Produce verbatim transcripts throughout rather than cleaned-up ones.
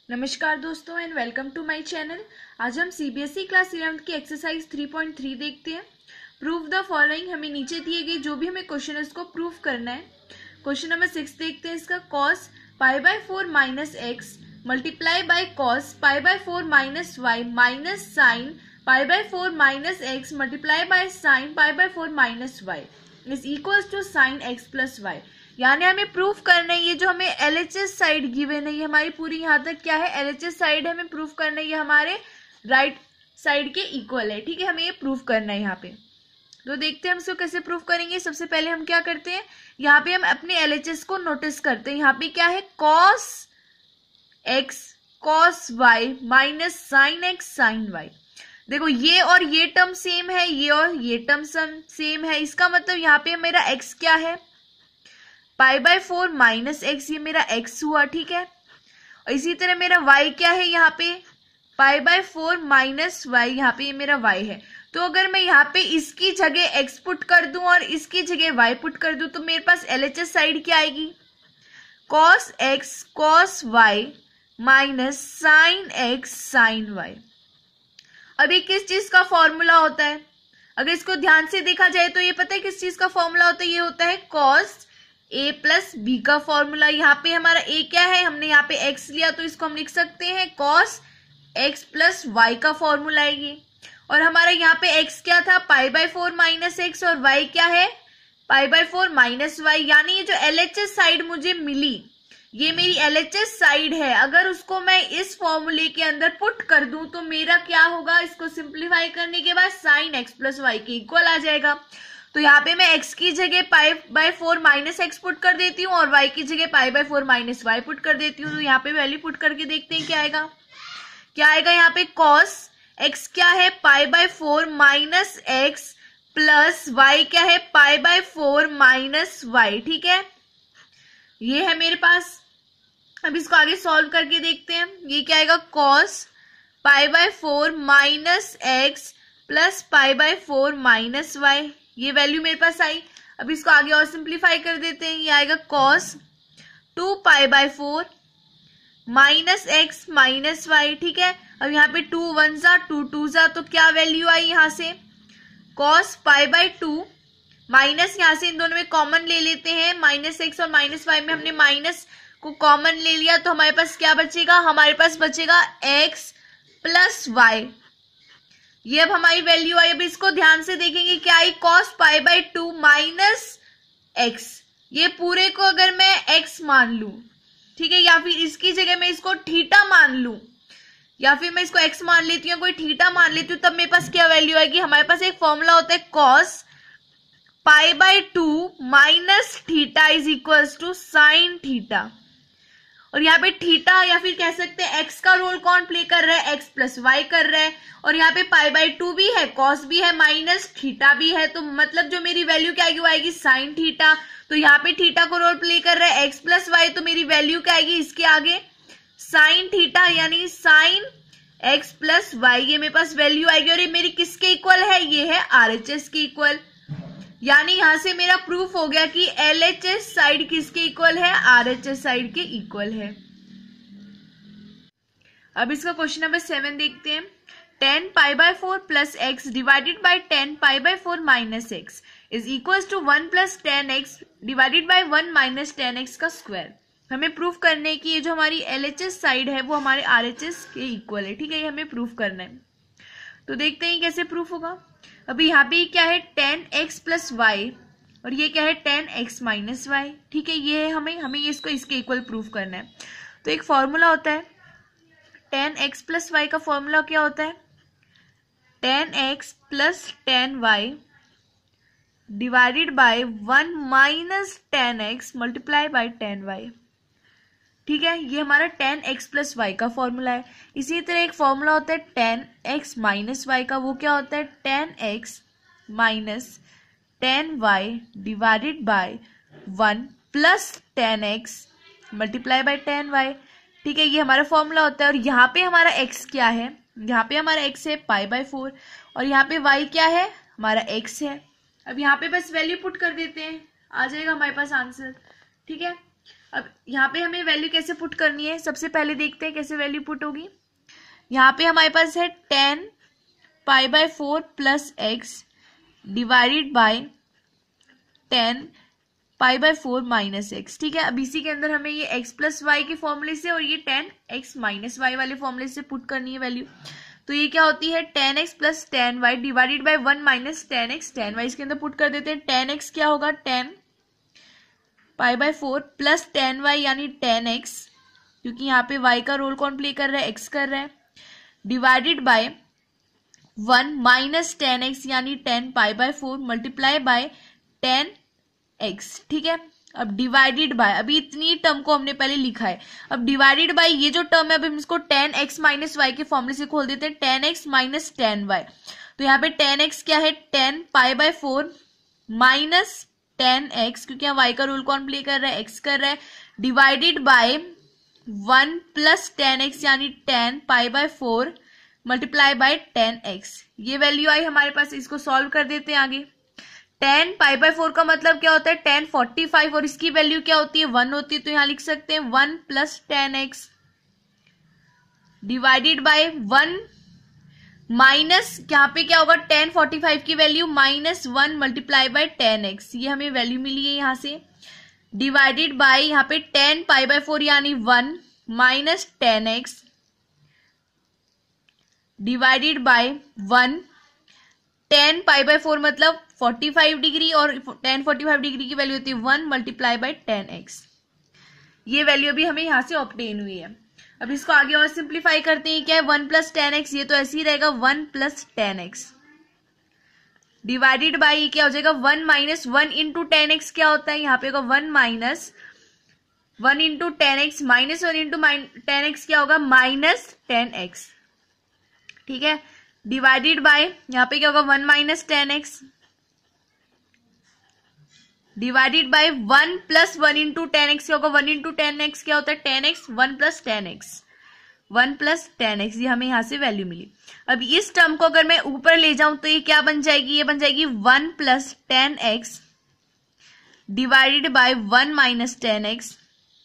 नमस्कार दोस्तों and welcome to my channel. आज हम सीबीएसई क्लास इलेवेंथ की एक्सरसाइज थ्री पॉइंट थ्री देखते हैं। Prove the following. हमें नीचे दिए गए जो भी हमें क्वेश्चन है उसको प्रूव करना है। क्वेश्चन नंबर सिक्स देखते हैं। इसका cos pi by four minus x multiply by cos pi by four minus y minus sine pi by four minus x multiply by sine pi by four minus y is equals to sine x plus y. यानी हमें proof करना है ये जो हमें LHS side given है ये हमारी पूरी यहाँ तक क्या है एलएचएस साइड हमें प्रूफ करना है ये हमारे राइट साइड के इक्वल है। ठीक है, हमें ये प्रूफ करना है यहाँ पे। तो देखते हैं हम इसको कैसे प्रूफ करेंगे। सबसे पहले हम क्या करते हैं, यहाँ पे हम अपने एलएचएस को नोटिस करते हैं। यहाँ पे क्या है cos x cos y minus sine x sine y. देखो ये और ये टर्म सेम है, ये और ये टर्म सेम है। इसका मतलब यहाँ पे मेरा एक्स क्या है pi by four minus x, ये मेरा एक्स हुआ। ठीक है, और इसी तरह मेरा वाई क्या है यहाँ पे pi by four minus y, यहाँ पे ये मेरा वाई है। तो अगर मैं यहाँ पे इसकी जगह एक्स पुट कर दूं और इसकी जगह वाई पुट कर दूं तो मेरे पास एलएचएस साइड क्या आएगी cos x cos y minus sine x sine y. अब ये किस चीज का फॉर्मूला होता है, अगर इसको ध्यान से देखा जाए तो ये पता है किस चीज का फॉर्मूला होता है, ये होता है कॉस ए प्लस बी का फॉर्मूला। यहाँ पे हमारा ए क्या है, हमने यहाँ पे एक्स लिया तो इसको हम लिख सकते हैं कॉस एक्स प्लस वाई का फॉर्मूला है ये। और हमारा यहाँ पे एक्स क्या था pi by four minus x और वाई क्या है pi by four minus y. यानी ये जो एलएचएस साइड मुझे मिली ये मेरी एलएचएस साइड है। अगर उसको मैं इस फॉर्मूले के अंदर पुट कर दूं तो मेरा क्या होगा, इसको सिंप्लीफाई करने के बाद साइन एक्स प्लस वाई के इक्वल आ जाएगा। तो यहाँ पे मैं x की जगह pi by four minus x put कर देती हूँ और y की जगह pi by four minus y put कर देती हूँ। तो यहाँ पे वैल्यू पुट करके देखते हैं क्या आएगा। क्या आएगा यहाँ पे cos x क्या है pi by four minus x plus y क्या है pi by four minus y. ठीक है, ये है मेरे पास। अब इसको आगे सॉल्व करके देखते हैं। ये क्या आएगा cos pi by four minus x plus pi by four minus y, ये वैल्यू मेरे पास आई। अब इसको आगे और सिंप्लीफाई कर देते हैं। ये आएगा cos two pi by four minus x minus y. ठीक है, अब यहाँ पे टू वन जा टू टू जा तो क्या वैल्यू आई यहाँ से cos pi by two minus, यहाँ से इन दोनों में कॉमन ले लेते हैं। माइनस एक्स और माइनस वाई में हमने माइनस को कॉमन ले लिया तो हमारे पास क्या बचेगा, हमारे पास बचेगा x प्लस वाई। ये अब हमारी वैल्यू आई। अब इसको ध्यान से देखेंगे क्या आई cos pi by two minus x. ये पूरे को अगर मैं x मान लू, ठीक है, या फिर इसकी जगह मैं इसको थीटा मान लू, या फिर मैं इसको x मान लेती हूँ कोई थीटा मान लेती हूँ, तब मेरे पास क्या वैल्यू आएगी। हमारे पास एक फॉर्मूला होता है cos pi by two minus theta is equals to sine theta. और यहाँ पे थीटा या फिर कह सकते हैं एक्स का रोल कौन प्ले कर रहा है, एक्स प्लस वाई कर रहा है। और यहाँ पे पाई बाय टू भी है, कॉस भी है, माइनस थीटा भी है। तो मतलब जो मेरी वैल्यू क्या आएगी वो आएगी साइन थीटा। तो यहाँ पे थीटा को रोल प्ले कर रहा है एक्स प्लस वाई, तो मेरी वैल्यू क्या आएगी इसके आगे साइन थीटा, यानी साइन एक्स प्लस वाई। ये मेरे पास वैल्यू आएगी। और ये मेरी किसके इक्वल है, ये है आरएचएस के इक्वल। यानी यहां से मेरा प्रूफ हो गया कि एलएचएस साइड किसके इक्वल है, आरएचएस साइड के इक्वल है। अब इसका क्वेश्चन नंबर सेवन देखते हैं। Tan pi by four plus x divided by tan pi by four minus x is equals to one plus tan x divided by one minus tan x का square. हमें proof करना है कि ये जो हमारी एलएचएस साइड है वो हमारे आरएचएस के इक्वल है। ठीक है, ये हमें प्रूफ करना है। तो देखते हैं कैसे प्रूफ होगा। अभी यहाँ पे क्या है टेन एक्स प्लस वाई और ये क्या है टेन एक्स माइनस वाई। ठीक है, ये है हमें हमें इसको इसके इक्वल प्रूफ करना है। तो एक फॉर्मूला होता है टेन एक्स प्लस वाई का फॉर्मूला क्या होता है tan x plus tan y divided by one minus tan x multiply by tan y. ठीक है, ये हमारा टेन एक्स प्लस वाई का फॉर्मूला है। इसी तरह एक फॉर्मूला होता है टेन एक्स माइनस वाई का, वो क्या होता है tan x minus tan y divided by one plus tan x multiply by tan y. ठीक है, ये हमारा फॉर्मूला होता है। और यहाँ पे हमारा x क्या है, यहाँ पे हमारा x है पाई बाय फोर और यहाँ पे y क्या है हमारा x है। अब यहाँ पे बस वैल्यू पुट कर देते हैं, आ जाएगा हमारे पास आंसर। ठीक है, अब यहाँ पे हमें वैल्यू कैसे पुट करनी है, सबसे पहले देखते हैं कैसे वैल्यू पुट होगी। यहाँ पे हमारे पास है tan pi by four plus x divided by tan pi by four minus x. ठीक है, अब इसी के अंदर हमें ये एक्स प्लस वाई के फॉर्मूले से और ये टेन एक्स माइनस वाई वाले फॉर्मूले से पुट करनी है वैल्यू। तो ये क्या होती है, tan x plus tan y divided by one minus tan x tan y. इसके अंदर पुट कर देते हैं। टेन एक्स क्या होगा, tan pi by four plus tan y यानी टेन एक्स, क्योंकि यहाँ पे वाई का रोल कौन प्ले कर रहा है, एक्स कर रहा है, divided by one minus tan x यानी tan pi by four multiply by tan x. ठीक है, अब डिवाइडेड बाय, अभी इतनी टर्म को हमने पहले लिखा है। अब डिवाइडेड बाय ये जो टर्म है, अब हम इसको टेन एक्स माइनस वाई के फॉर्मूले से खोल देते हैं, tan x minus tan y. तो यहाँ पे टेन एक्स क्या है, tan pi by four minus tan x, क्योंकि यहाँ वाई का रूल कौन प्ले कर रहा है, एक्स कर रहा है, divided by one plus tan x यानी tan pi by four multiply by tan x. ये वैल्यू आई हमारे पास, इसको सॉल्व कर देते हैं आगे। टेन पाई बाय फोर का मतलब क्या होता है, टेन फोर्टी फाइव, और इसकी वैल्यू क्या होती है, वन होती है। तो यहां लिख सकते हैं one plus tan x divided by one minus, यहाँ पे क्या होगा, टेन फोर्टी फाइव की value minus one multiply by tan x. ये हमें वैल्यू मिली है यहां से, डिवाइडेड बाय यहाँ पे टेन पाई बाय फोर यानी one minus tan x divided by one, tan pi by four मतलब फोर्टी फाइव डिग्री, और टेन फोर्टी फाइव डिग्री की वैल्यू होती है one multiply by tan x. ये वैल्यू भी हमें यहां से ऑब्टेन हुई है। अब इसको आगे और सिंप्लीफाई करते हैं, क्या है, वन प्लस टेन एक्स, ये तो ऐसे ही रहेगा, one plus tan x divided by, ये क्या हो जाएगा, one minus one into tan x क्या होता है, यहाँ पे होगा one minus one into tan x, minus one into tan x क्या होगा, माइनस टेन एक्स। ठीक है, डिवाइडेड बाय यहाँ पे क्या होगा, one minus tan x divided by one plus one into tan x क्या होगा, वन इंटू टेन एक्स क्या होता है, tan x, one plus tan x, one plus tan x. ये हमें यहां से वैल्यू मिली। अब इस टर्म को अगर मैं ऊपर ले जाऊं तो ये क्या बन जाएगी, ये बन जाएगी one plus tan x divided by one minus tan x.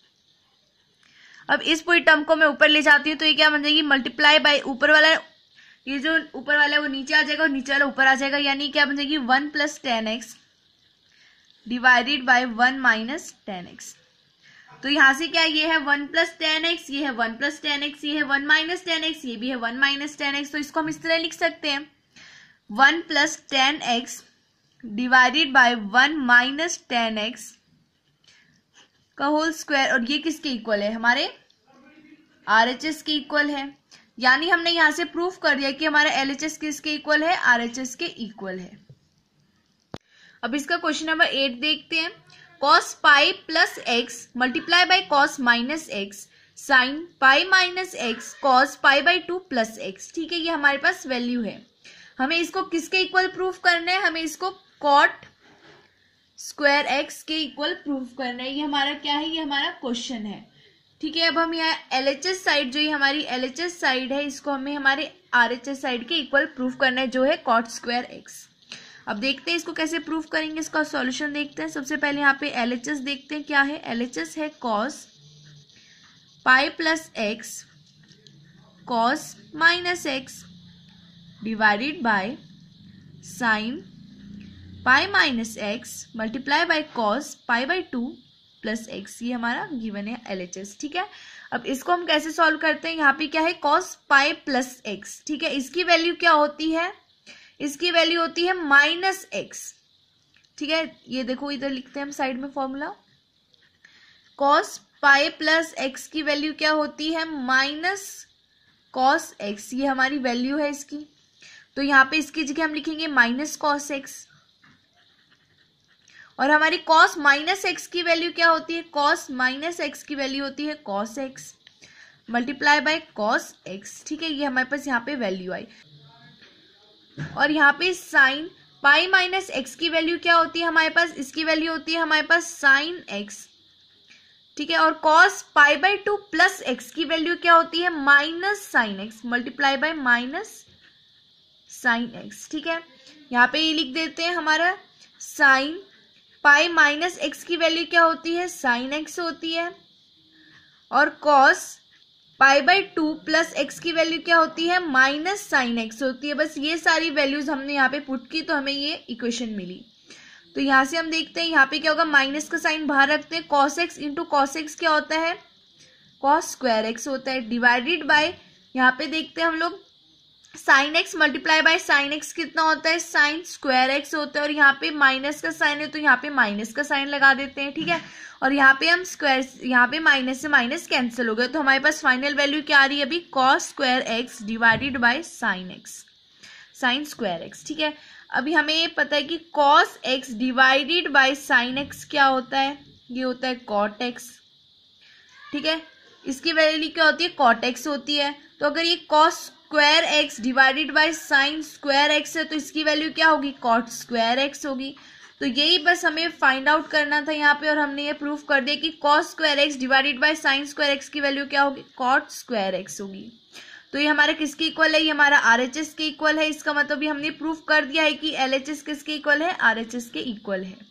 अब इस पूरी टर्म को मैं ऊपर ले जाती हूँ तो ये क्या बन जाएगी, मल्टीप्लाई बाय ऊपर वाला, ये जो ऊपर वाला है वो नीचे आ जाएगा और नीचे वाला ऊपर आ जाएगा, यानी क्या बन जाएगी, one plus tan x divided by one minus tan x. तो यहां से क्या, ये है वन प्लस टेन एक्स, ये है वन प्लस टेन एक्स, ये है वन माइनस टेन एक्स, ये भी है वन माइनस टेन एक्स। तो इसको हम इस तरह लिख सकते हैं, one plus tan x divided by one minus tan x का होल स्क्वायर, और ये किसके इक्वल है, हमारे आरएचएस के इक्वल है। यानी हमने यहां से प्रूफ कर दिया कि हमारा एलएचएस किसके इक्वल है, आरएचएस के इक्वल है। अब इसका क्वेश्चन नंबर एट देखते हैं। Cos pi plus x multiply by cos minus x sine pi minus x cos pi by two plus x. ठीक है, ये हमारे पास वैल्यू है। हमें इसको किसके इक्वल प्रूफ करना है, हमें इसको कॉट स्क्वायर एक्स के इक्वल प्रूफ करना है। ये हमारा क्या है, ये हमारा क्वेश्चन है। ठीक है, अब हम यहाँ एलएचएस साइड, जो ये हमारी एलएचएस साइड है, इसको हमें हमारे आरएचएस साइड के इक्वल प्रूफ करना है, जो है कॉट स्क्वायर एक्स। अब देखते हैं इसको कैसे प्रूफ करेंगे, इसका सॉल्यूशन देखते हैं। सबसे पहले यहाँ पे एलएचएस देखते हैं क्या है। एलएचएस है cos pi plus x cos minus x divided by sine pi minus x multiply by cos pi by two plus x. ये हमारा गिवन है एलएचएस। ठीक है, अब इसको हम कैसे सॉल्व करते हैं। यहाँ पे क्या है, कॉस पाई प्लस एक्स। ठीक है, इसकी वैल्यू क्या होती है, इसकी वैल्यू होती है माइनस एक्स। ठीक है, ये देखो इधर लिखते हैं हम साइड में formula, cos pi plus x की वैल्यू क्या होती है, माइनस कॉस एक्स। ये हमारी वैल्यू है इसकी। तो यहाँ पे इसकी जगह हम लिखेंगे माइनस कॉस एक्स, और हमारी कॉस माइनस एक्स की वैल्यू क्या होती है, कॉस माइनस एक्स की वैल्यू होती है cos x multiply by cos x. ठीक है, ये हमारे पास यहाँ पे वैल्यू आई। और यहाँ पे साइन पाई माइनस एक्स की वैल्यू क्या होती है हमारे पास, इसकी वैल्यू होती है हमारे पास साइन एक्स। ठीक है, और cos pi by two plus x की वैल्यू क्या होती है, minus sine x multiply by minus sine x. ठीक है, यहाँ पे ये लिख देते हैं हमारा साइन पाई माइनस एक्स की वैल्यू क्या होती है, साइन एक्स होती है, और cos pi by two plus x की वैल्यू क्या होती है, माइनस साइन एक्स होती है। बस ये सारी वैल्यूज हमने यहाँ पे पुट की तो हमें ये इक्वेशन मिली। तो यहाँ से हम देखते हैं यहाँ पे क्या होगा, माइनस का साइन बाहर रखते हैं, cos x into cos x क्या होता है, कॉस स्क्वायर एक्स होता है, डिवाइडेड बाय यहाँ पे देखते हैं हम लोग sine x multiply by sine x कितना होता है, साइन स्क्वायर एक्स होता है, और यहाँ पे माइनस का साइन है तो यहाँ पे माइनस का साइन लगा देते हैं, ठीक है। और यहाँ पे हम स्क्वायर, यहाँ पे माइनस से माइनस कैंसिल हो गए, तो हमारे पास फाइनल वैल्यू क्या आ रही है अभी, cos square x divided by sine x, sine square x, ठीक है। अभी हमें ये पता है कि cos x divided by sine x क्या होता है, ये होता है कॉट एक्स, ठीक है। इसकी वैल्यू क्या होती है, कॉट एक्स होती है। तो अगर ये cos square x divided by sine square x है तो इसकी वैल्यू क्या होगी, कॉट स्क्वायर एक्स होगी। तो यही बस हमें फाइंड आउट करना था यहाँ पे, और हमने ये प्रूफ कर दिया कि cos square x divided by sine square x की वैल्यू क्या होगी, कॉट स्क्वायर एक्स होगी। तो ये हमारा किसके इक्वल है, ये हमारा आरएचएस के इक्वल है। इसका मतलब ये हमने प्रूफ कर दिया है कि एलएचएस किसके इक्वल है, आरएचएस के इक्वल है।